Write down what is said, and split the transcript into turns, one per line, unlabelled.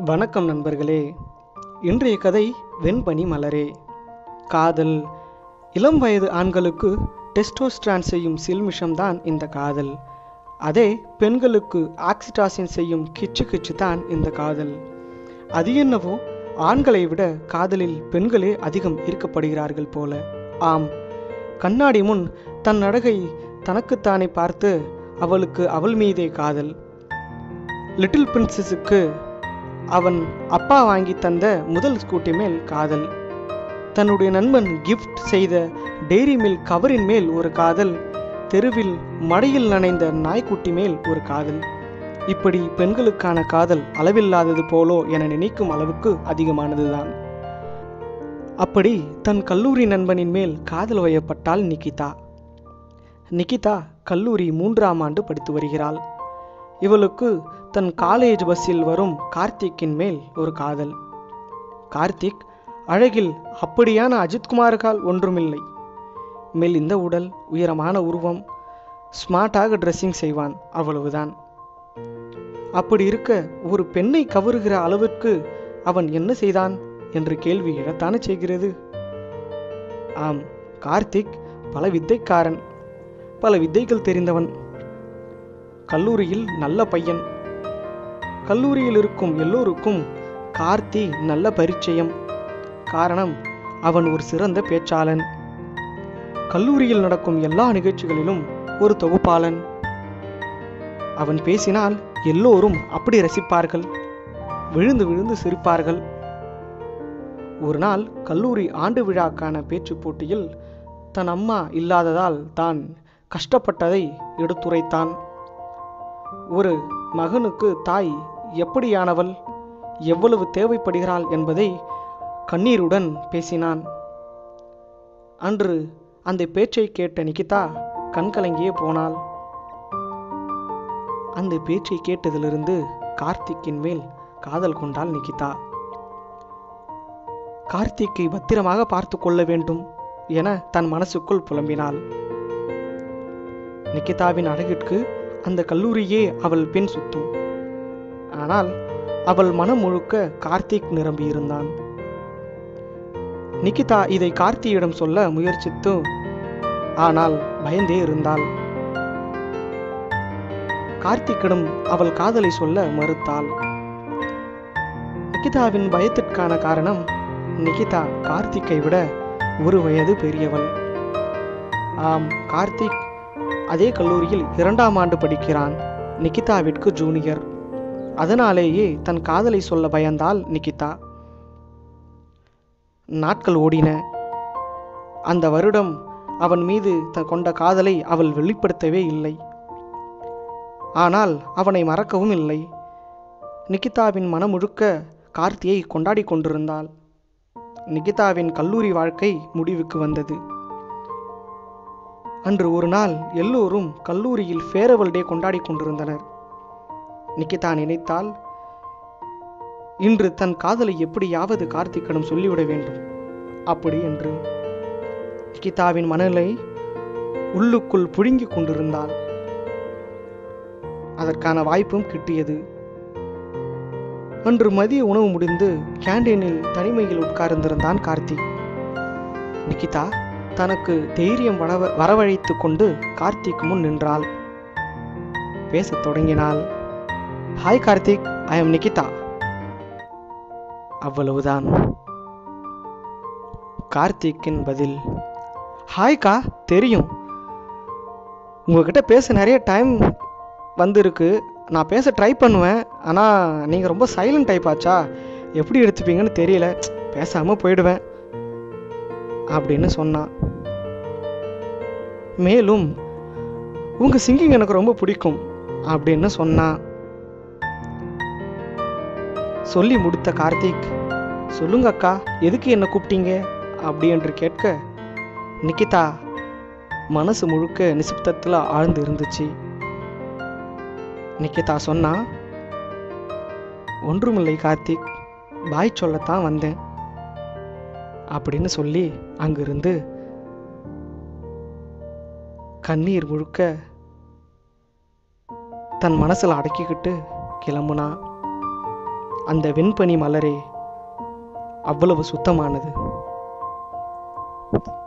வணக்கம் நண்பர்களே. இன்றைய கதை வெண்பனி மலரே. காதல் இளம் வயது ஆண்களுக்கு டெஸ்டோஸ்டிரான் செய்யும் சில்மிஷம்தான் இந்த காதல். அதே பெண்களுக்கு ஆக்சிடாசின் செய்யும் கிச்சு கிச்சு தான் இந்த காதல். அது என்னவோ ஆண்களை விட காதலில் பெண்களே அதிகம் ஈர்க்கப்படுகிறார்கள் போல. ஆம், கண்ணாடி முன் தன் அழகை தனக்குத்தானே பார்த்து அவளுக்கு அவள் மீதே காதல். லிட்டில் பிரின்சஸுக்கு அவன் அப்பா வாங்கி தந்த முதல் ஸ்கூட்டி மேல் காதல். தன்னுடைய நண்பன் கிஃப்ட் செய்த டெய்ரி மில்க் கவரின் மேல் ஒரு காதல். தெருவில் மழையில் நனைந்த நாய்க்குட்டி மேல் ஒரு காதல். இப்படி பெண்களுக்கான காதல் அளவில்லாதது போலோ என நினைக்கும் அளவுக்கு அதிகமானதுதான். அப்படி தன் கல்லூரி நண்பனின் மேல் காதல் வயப்பட்டாள் நிகிதா. நிகிதா கல்லூரி 3ஆம் ஆண்டு படித்து வருகிறாள். இவளுக்கு தன் காலேஜ் பஸ்ஸில் வரும் கார்த்திக்கின் மேல் ஒரு காதல். கார்த்திக் அழகில் அப்படியான அஜித்குமார்கள் ஒன்றுமில்லை. மெலிந்த உடல், உயரமான உருவம், ஸ்மார்ட்டாக ட்ரெஸ்ஸிங் செய்வான், அவ்வளவுதான். அப்படி இருக்க ஒரு பெண்ணை கவருகிற அளவிற்கு அவன் என்ன செய்தான் என்று கேள்வி எழத்தானே செய்கிறது. ஆம், கார்த்திக் பல வித்தைக்காரன், பல வித்தைகள் தெரிந்தவன். கல்லூரியில் நல்ல பையன். கல்லூரியில் இருக்கும் எல்லோருக்கும் கார்த்தி நல்ல பரிச்சயம். காரணம், அவன் ஒரு சிறந்த பேச்சாளன். கல்லூரியில் நடக்கும் எல்லா நிகழ்ச்சிகளிலும் ஒரு தொகுப்பாளன். அவன் பேசினால் எல்லோரும் அப்படி ரசிப்பார்கள், விழுந்து விழுந்து சிரிப்பார்கள். ஒரு நாள் கல்லூரி ஆண்டு விழாக்கான பேச்சு போட்டியில் தன் அம்மா இல்லாததால் தான் கஷ்டப்பட்டதை எடுத்துரைத்தான். ஒரு மகனுக்கு தாய் எப்படியானவள், எவ்வளவு தேவைப்படுகிறாள் என்பதை கண்ணீருடன் பேசினான். அன்று அந்த பேச்சை கேட்ட நிகிதா கண்கலங்கியே போனாள். அந்த பேச்சை கேட்டதிலிருந்து கார்த்திக்கின் மேல் காதல் கொண்டாள் நிகிதா. கார்த்திக்கை பத்திரமாக பார்த்து கொள்ள வேண்டும் என தன் மனசுக்குள் புலம்பினாள். நிகிதாவின் அழகிற்கு அந்த கல்லூரியே அவள் பின் சுத்தும். ஆனால் அவள் மனம் முழுக்க கார்த்திக் நிரம்பியிருந்தான். நிகிதா இதை கார்த்தியிடம் சொல்ல முயற்சித்து, ஆனால் பயந்தே இருந்தாள். கார்த்திக்கிடம் அவள் காதலை சொல்ல மறுத்தாள். நிகிதாவின் பயத்திற்கான காரணம், நிகிதா கார்த்திக்கை விட 1 வயது பெரியவள். ஆம், கார்த்திக் அதே கல்லூரியில் 2ஆம் ஆண்டு படிக்கிறான். நிகிதாவிற்கு ஜூனியர். அதனாலேயே தன் காதலை சொல்ல பயந்தாள் நிகிதா. நாட்கள் ஓடின. அந்த வருடம் அவன் மீது கொண்ட காதலை அவள் வெளிப்படுத்தவே இல்லை. ஆனால் அவனை மறக்கவும் இல்லை. நிகிதாவின் மனம் முழுக்க கார்த்தியை கொண்டாடி கொண்டிருந்தாள். நிகிதாவின் கல்லூரி வாழ்க்கை முடிவுக்கு வந்தது. அன்று ஒரு நாள் எல்லோரும் கல்லூரியில் ஃபேர்வெல் டே கொண்டாடி கொண்டிருந்தனர். நிகிதா நினைத்தாள், இன்று தன் காதலை எப்படியாவது கார்த்திக்கிடம் சொல்லிவிட வேண்டும் அப்படி என்று. நிகிதாவின் மனநிலை உள்ளுக்குள் புழுங்கிக் கொண்டிருந்தாள். அதற்கான வாய்ப்பும் கிட்டியது. அன்று மதிய உணவு முடிந்து கேண்டீனில் தனிமையில் உட்கார்ந்திருந்தான் கார்த்திக். நிகிதா தனக்கு தைரியம் வரவழைத்து கொண்டு கார்த்திக் முன் நின்றாள். பேசத் தொடங்கினாள். Hi Karthik, I am Nikita. அவ்வளவுதான். கார்த்திக்கின் பதில், ஹாய்க்கா, தெரியும். உங்ககிட்ட பேச நிறைய டைம் வந்திருக்கு. நான் பேச ட்ரை பண்ணுவேன். ஆனால் நீங்கள் ரொம்ப சைலண்ட் டைப் ஆச்சா, எப்படி எடுத்துப்பீங்கன்னு தெரியல, பேசாமல் போயிடுவேன் அப்படின்னு சொன்னான். மேலும் உங்கள் சிங்கிங் எனக்கு ரொம்ப பிடிக்கும் அப்படின்னு சொன்னான். சொல்லி முடித்த கார்த்திக், சொல்லுங்க அக்கா, எதுக்கு என்ன கூப்பிட்டீங்க அப்படி என்று கேட்க, நிகிதா மனசு முழுக்க நிசப்தத்தில் ஆழ்ந்து இருந்துச்சு. நிகிதா சொன்னா, ஒன்றுமில்லை கார்த்திக், பாய் சொல்லத்தான் வந்தேன் அப்படின்னு சொல்லி அங்கிருந்து கண்ணீர் முழுக்க தன் மனசில் அடக்கிக்கிட்டு கிளம்புனா. அந்த வெண்பனி மலரே அவ்வளவு சுத்தமானது.